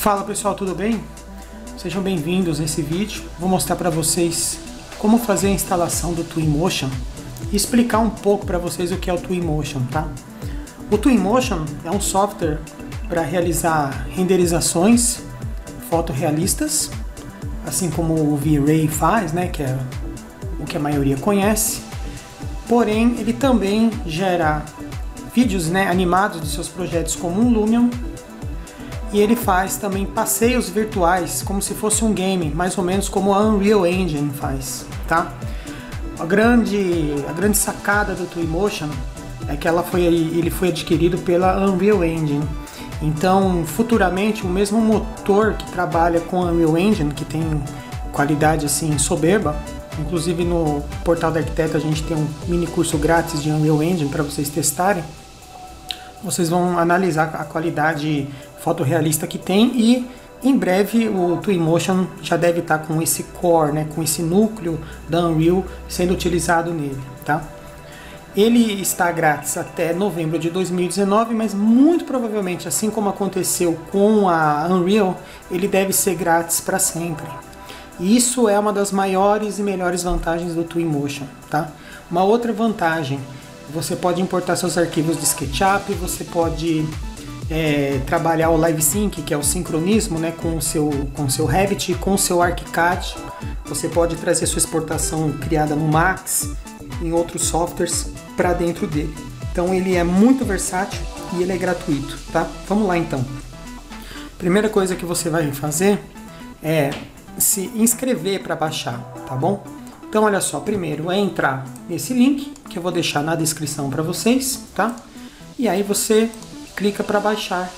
Fala pessoal, tudo bem? Sejam bem-vindos a esse vídeo. Vou mostrar para vocês como fazer a instalação do Twinmotion e explicar um pouco para vocês o que é o Twinmotion, tá? O Twinmotion é um software para realizar renderizações fotorrealistas, assim como o V-Ray faz, né, que é o que a maioria conhece. Porém, ele também gera vídeos, né, animados de seus projetos como um Lumion, e ele faz também passeios virtuais, como se fosse um game, mais ou menos como a Unreal Engine faz, tá? A grande sacada do Twinmotion é que ele foi adquirido pela Unreal Engine. Então, futuramente, o mesmo motor que trabalha com a Unreal Engine, que tem qualidade assim soberba, inclusive no Portal do Arquiteto a gente tem um mini curso grátis de Unreal Engine para vocês testarem. Vocês vão analisar a qualidade fotorrealista que tem e em breve o Twinmotion já deve estar com esse core, né, com esse núcleo da Unreal sendo utilizado nele, tá? Ele está grátis até novembro de 2019, mas muito provavelmente, assim como aconteceu com a Unreal, ele deve ser grátis para sempre. E isso é uma das maiores e melhores vantagens do Twinmotion, tá? Uma outra vantagem: você pode importar seus arquivos de SketchUp, você pode trabalhar o Live Sync, que é o sincronismo, né, com o seu Revit, com o seu ArchiCAD. Você pode trazer sua exportação criada no Max, em outros softwares, para dentro dele. Então ele é muito versátil e ele é gratuito, tá? Vamos lá então. Primeira coisa que você vai fazer é se inscrever para baixar, tá bom? Então olha só, primeiro é entrar nesse link que eu vou deixar na descrição para vocês, tá? E aí você clica para baixar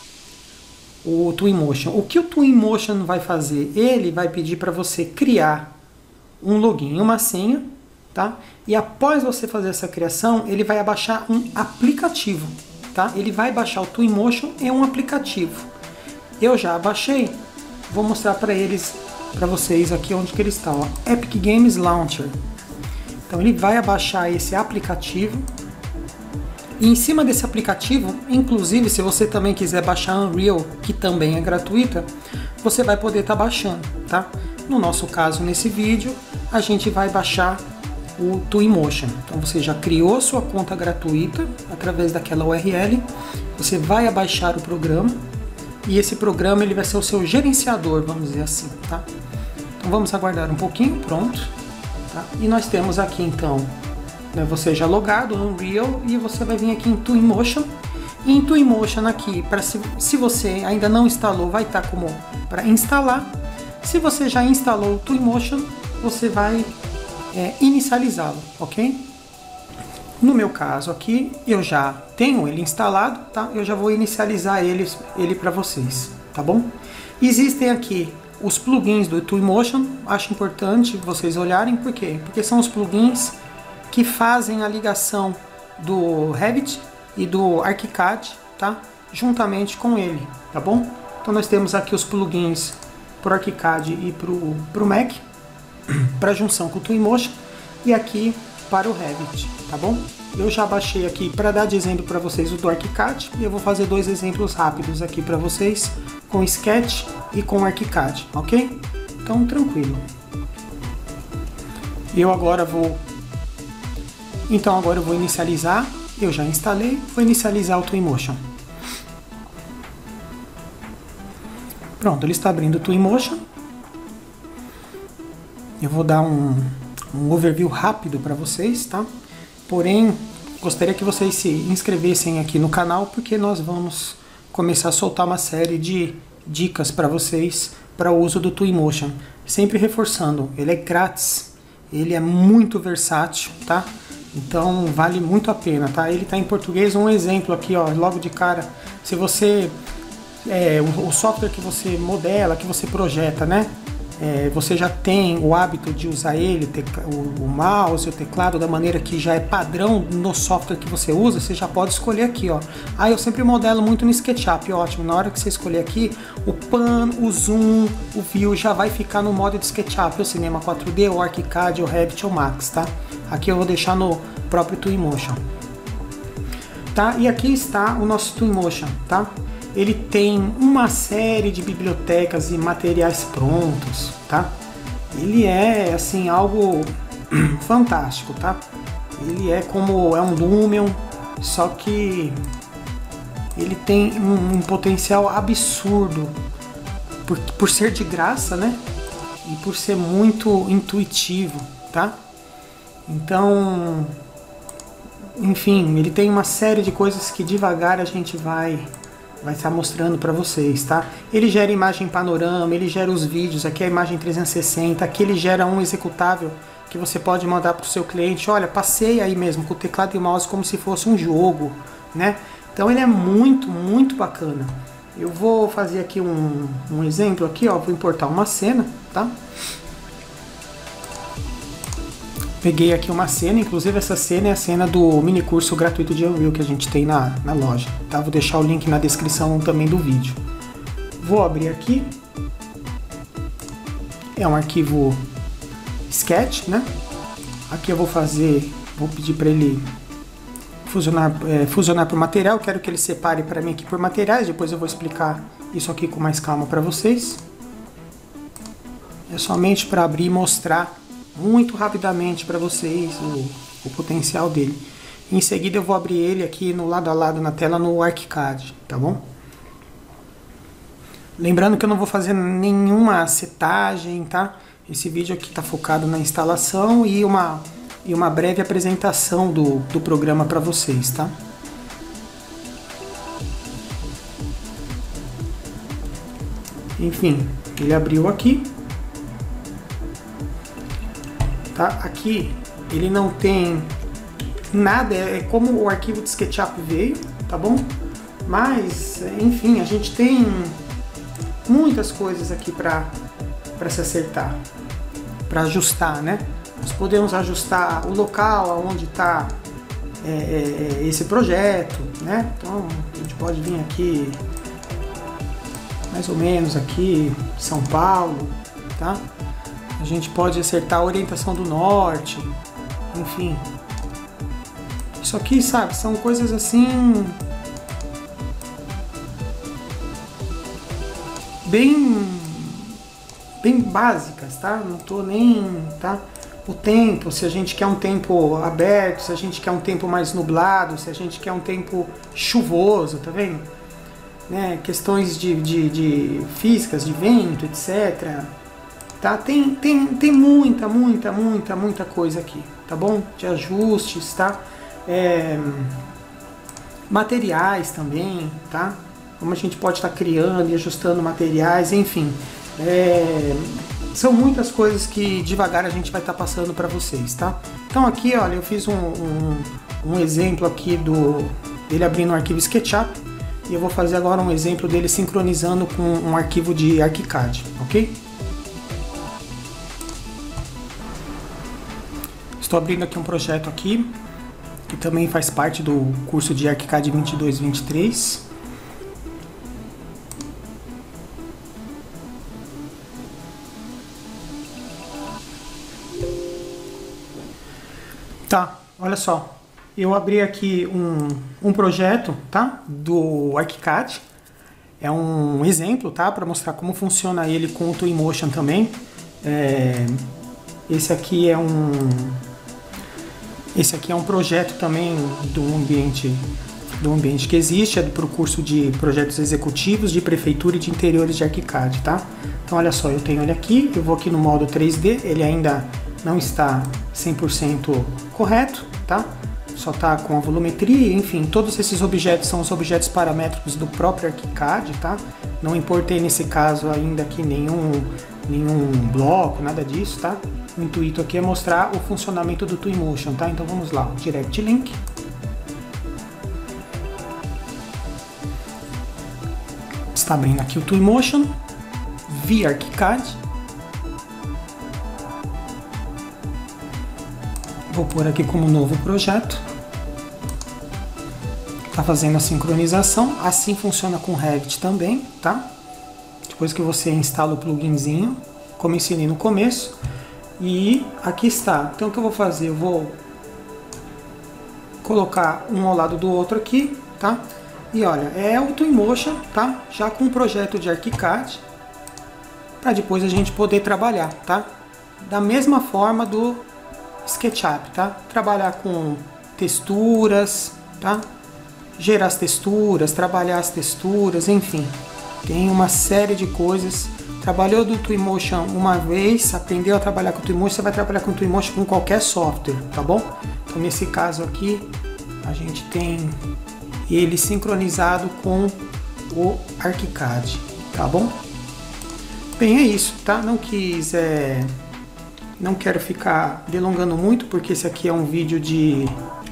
o Twinmotion. O que o Twinmotion vai fazer? Ele vai pedir para você criar um login e uma senha, tá? E após você fazer essa criação, ele vai baixar um aplicativo, tá? Ele vai baixar o Twinmotion em um aplicativo. Eu já baixei, vou mostrar para vocês aqui onde que ele está, ó. Epic Games Launcher. Então ele vai abaixar esse aplicativo. E em cima desse aplicativo, inclusive se você também quiser baixar a Unreal, que também é gratuita, você vai poder estar baixando, tá? No nosso caso, nesse vídeo, a gente vai baixar o Twinmotion. Então você já criou sua conta gratuita através daquela URL, você vai abaixar o programa e esse programa ele vai ser o seu gerenciador, vamos dizer assim, tá? Então vamos aguardar um pouquinho, pronto, tá? E nós temos aqui então, né, você já logado no Unreal e você vai vir aqui em Twinmotion. E em Twinmotion aqui, se você ainda não instalou, vai estar como para instalar. Se você já instalou o Twinmotion, você vai inicializá-lo, ok? No meu caso aqui, eu já tenho ele instalado, tá? Eu já vou inicializar ele para vocês, tá bom? Existem aqui os plugins do Twinmotion, acho importante vocês olharem, por quê? Porque são os plugins que fazem a ligação do Revit e do ArchiCAD, tá? Juntamente com ele, tá bom? Então nós temos aqui os plugins para o ArchiCAD e para o Mac, para junção com o Twinmotion, e aqui para o Revit, tá bom? Eu já baixei aqui para dar de exemplo para vocês o do ArchiCAD, e eu vou fazer dois exemplos rápidos aqui para vocês, com Sketch e com ArchiCAD, ok? Então tranquilo. Agora eu vou inicializar, eu já instalei, vou inicializar o Twinmotion. Pronto, ele está abrindo o Twinmotion. Eu vou dar um overview rápido para vocês, tá? Porém, gostaria que vocês se inscrevessem aqui no canal, porque nós vamos começar a soltar uma série de dicas para vocês para o uso do Twinmotion. Sempre reforçando, ele é grátis, ele é muito versátil, tá? Então vale muito a pena, tá? Ele está em português, um exemplo aqui, ó, logo de cara. Se você o software que você modela, que você projeta, né? Você já tem o hábito de usar ele, o mouse, o teclado da maneira que já é padrão no software que você usa, você já pode escolher aqui, ó. Eu sempre modelo muito no SketchUp, ótimo. Na hora que você escolher aqui, o Pan, o Zoom, o View já vai ficar no modo de SketchUp, o Cinema 4D, o ArchiCAD, o Revit ou o Max, tá? Aqui eu vou deixar no próprio Twinmotion, tá? E aqui está o nosso Twinmotion, tá? ele tem uma série de bibliotecas e materiais prontos, tá? Ele é assim algo fantástico, tá? Ele é como um Lumion, só que ele tem um potencial absurdo por ser de graça, né? E por ser muito intuitivo, tá? Então, enfim, ele tem uma série de coisas que devagar a gente vai estar mostrando para vocês, tá? Ele gera imagem panorama, ele gera os vídeos, aqui é a imagem 360, aqui ele gera um executável que você pode mandar para o seu cliente, olha, passei aí mesmo com o teclado e o mouse como se fosse um jogo, né? Então ele é muito, muito bacana. Eu vou fazer aqui um exemplo aqui, ó, vou importar uma cena, tá? Peguei aqui uma cena, inclusive essa cena é a cena do mini curso gratuito de Unreal que a gente tem na loja, tá? Vou deixar o link na descrição também do vídeo. Vou abrir aqui. É um arquivo Sketch, né? Aqui eu vou pedir para ele fusionar por material. Quero que ele separe para mim aqui por materiais, depois eu vou explicar isso aqui com mais calma para vocês. É somente para abrir e mostrar muito rapidamente para vocês o potencial dele. Em seguida eu vou abrir ele aqui no lado a lado na tela no ArchiCAD, tá bom? Lembrando que eu não vou fazer nenhuma setagem, tá? Esse vídeo aqui está focado na instalação e uma breve apresentação do programa para vocês, tá? Enfim, ele abriu aqui. Tá? Aqui ele não tem nada, é como o arquivo de SketchUp veio, tá bom? Mas, enfim, a gente tem muitas coisas aqui para se acertar, para ajustar, né? Nós podemos ajustar o local onde está esse projeto, né? Então a gente pode vir aqui, mais ou menos aqui, São Paulo, tá? A gente pode acertar a orientação do norte, enfim. Isso aqui, sabe, são coisas assim bem básicas, tá? Não tô nem, tá? O tempo, se a gente quer um tempo aberto, se a gente quer um tempo mais nublado, se a gente quer um tempo chuvoso, tá vendo? Né? Questões de físicas, de vento, etc. Tá? Tem muita coisa aqui, tá bom? De ajustes, tá? Materiais também, tá? Como a gente pode estar criando e ajustando materiais, enfim. São muitas coisas que devagar a gente vai estar passando para vocês, tá? Então aqui, olha, eu fiz um exemplo aqui dele abrindo um arquivo SketchUp e eu vou fazer agora um exemplo dele sincronizando com um arquivo de ArchiCAD, ok? Estou abrindo aqui um projeto aqui, que também faz parte do curso de ArchiCAD 22-23. Tá, olha só. Eu abri aqui um projeto, tá? Do ArchiCAD. É um exemplo, tá? Para mostrar como funciona ele com o Twinmotion também. Esse aqui é um projeto também do ambiente que existe, é para o curso de projetos executivos de prefeitura e de interiores de ArchiCAD, tá? Então olha só, eu tenho ele aqui, eu vou aqui no modo 3D, ele ainda não está 100% correto, tá? Só está com a volumetria, enfim, todos esses objetos são os objetos paramétricos do próprio ArchiCAD, tá? Não importei nesse caso ainda aqui nenhum bloco, nada disso, tá? O intuito aqui é mostrar o funcionamento do Twinmotion, tá? Então vamos lá, Direct Link. Está abrindo aqui o Twinmotion via ArchiCAD. Vou pôr aqui como novo projeto. Tá fazendo a sincronização, assim funciona com o Revit também, tá? Depois que você instala o pluginzinho, como ensinei no começo. E aqui está. Então o que eu vou fazer? Eu vou colocar um ao lado do outro aqui, tá? E olha, é o Twinmotion, tá? Já com o projeto de ArchiCAD, para depois a gente poder trabalhar, tá? Da mesma forma do SketchUp, tá? Trabalhar com texturas, tá? Gerar as texturas, trabalhar as texturas, enfim. Tem uma série de coisas. Trabalhou do Twinmotion uma vez, aprendeu a trabalhar com o Twinmotion, você vai trabalhar com o Twinmotion com qualquer software, tá bom? Então nesse caso aqui, a gente tem ele sincronizado com o ArchiCAD, tá bom? Bem, é isso, tá? Não quero ficar delongando muito, porque esse aqui é um vídeo de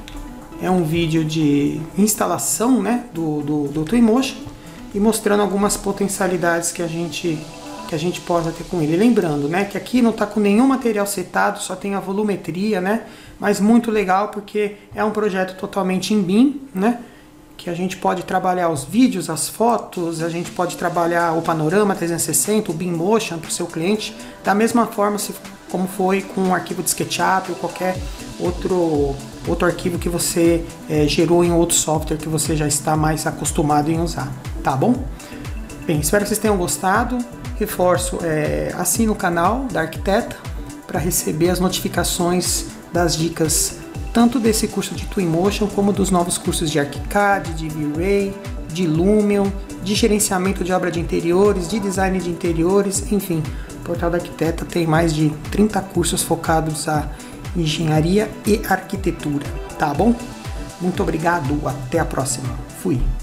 instalação, né, do Twinmotion e mostrando algumas potencialidades que a gente possa ter com ele. Lembrando, né, que aqui não está com nenhum material setado, só tem a volumetria, né, mas muito legal porque é um projeto totalmente em BIM, né, que a gente pode trabalhar os vídeos, as fotos, a gente pode trabalhar o panorama 360, o BIMmotion para o seu cliente, da mesma forma como foi com o arquivo de SketchUp ou qualquer outro arquivo que você gerou em outro software que você já está mais acostumado em usar, tá bom? Bem, espero que vocês tenham gostado. Reforço, assine o canal da Arquiteta para receber as notificações das dicas tanto desse curso de Twinmotion como dos novos cursos de ArchiCAD, de V-Ray, de Lumion, de gerenciamento de obra de interiores, de design de interiores, enfim. O Portal da Arquiteta tem mais de 30 cursos focados a engenharia e arquitetura, tá bom? Muito obrigado, até a próxima. Fui!